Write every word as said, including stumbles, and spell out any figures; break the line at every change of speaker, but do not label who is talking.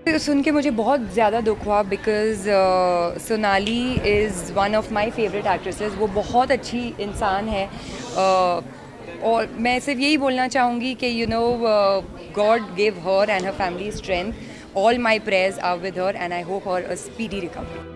सुन के मुझे बहुत ज़्यादा दुख हुआ because Sonali is one of my favourite actresses. वो बहुत अच्छी इंसान है uh, और मैं सिर्फ यही बोलना चाहूँगी कि you know God give her and her family strength. All my prayers are with her and I hope her a speedy recovery.